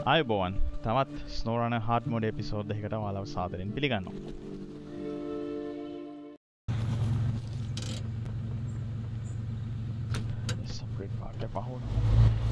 ආයුබෝවන් තවත් SnowRunner hard mode episode එකකට ඔයාලව සාදරයෙන් පිළිගන්නවා. separate part එක පහවනවා.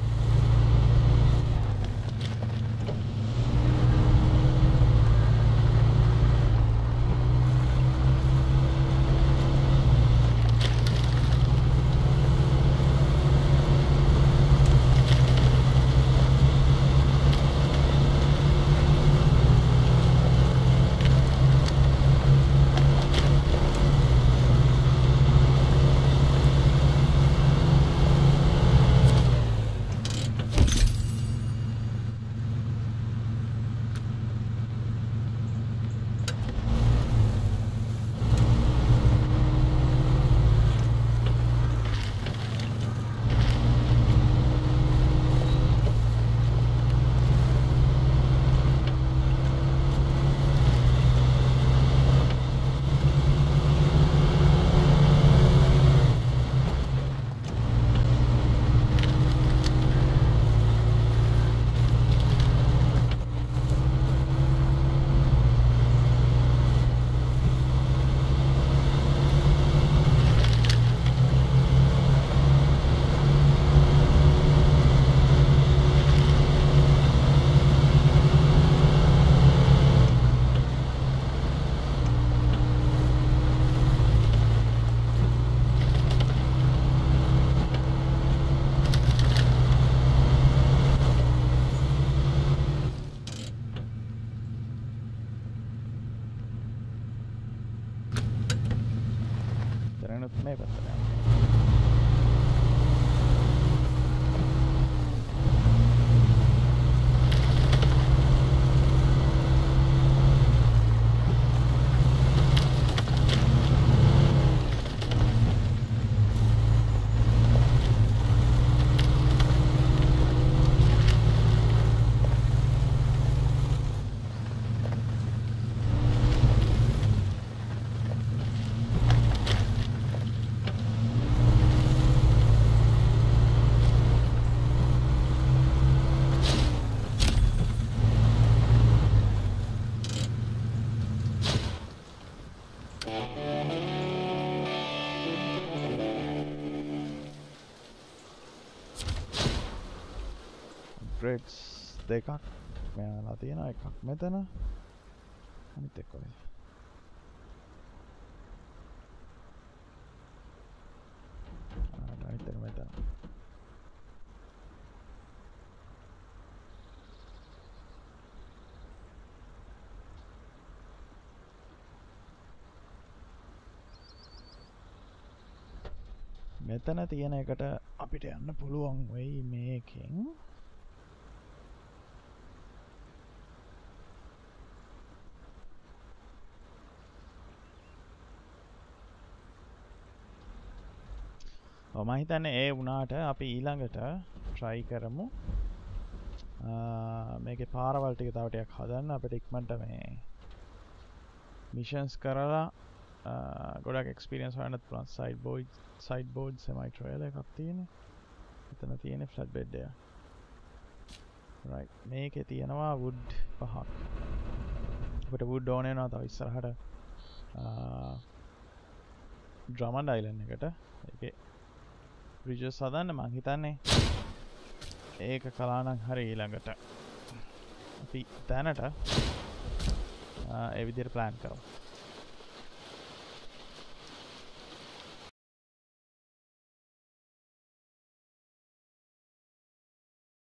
Upgrades දෙකක් මෙයාලා තියෙනවා එකක් මෙතන අනිත් එක කොහෙද අනිත් එක මෙතන මෙතන තියෙන එකට අපිට යන්න පුළුවන් වෙයි මේකෙන් මම හිතන්නේ ඒ වුණාට අපි ඊළඟට try කරමු මේකේ පාරවල් ටික තව ටිකක් හදන්න අපිට ඉක්මනට මේ missions කරලා ගොඩක් experience හොයන්නත් පුළුවන් sideboard semi trail එකක් තියෙන්නේ එතන තියෙන්නේ flat bed එක right මේකේ තියෙනවා wood පහක් අපිට wood ඕන වෙනවා තව ඉස්සරහට Drummond Island එකට ඒකේ bridges හදන්න මං හිතන්නේ ඒක කළා නම් හරි ඊළඟට අපි දැනට ඒ විදිහට plan කරමු